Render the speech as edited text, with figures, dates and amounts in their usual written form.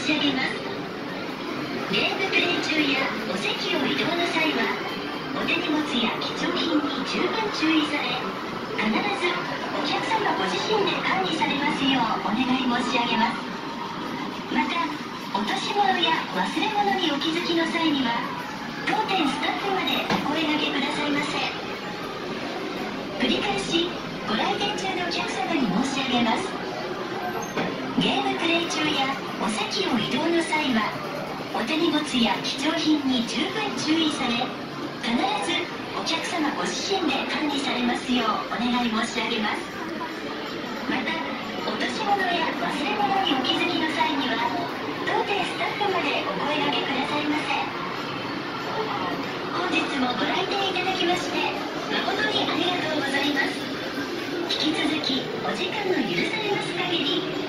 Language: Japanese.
し上げます。ゲームプレイ中やお席を移動の際はお手荷物や貴重品に十分注意され、必ずお客様ご自身で管理されますようお願い申し上げます。また、落とし物や忘れ物にお気づきの際には当店スタッフまでお声掛けくださいませ。繰り返しご来店中のお客様に申し上げます。ゲームプレイ中やお席を移動の際はお手荷物や貴重品に十分注意され、必ずお客様ご自身で管理されますようお願い申し上げます。また、落とし物や忘れ物にお気づきの際には当店スタッフまでお声掛けくださいませ。本日もご来店いただきまして誠にありがとうございます。引き続きお時間の許されます限り